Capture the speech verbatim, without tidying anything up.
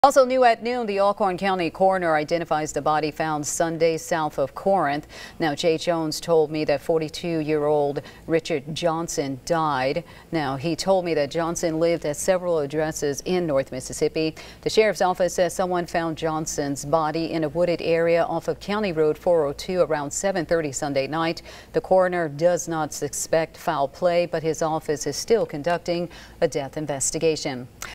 Also new at noon, the Alcorn County Coroner identifies the body found Sunday south of Corinth. Now, Jay Jones told me that forty-two-year-old Richard Johnson died. Now, he told me that Johnson lived at several addresses in North Mississippi. The sheriff's office says someone found Johnson's body in a wooded area off of County Road four oh two around seven thirty Sunday night. The coroner does not suspect foul play, but his office is still conducting a death investigation.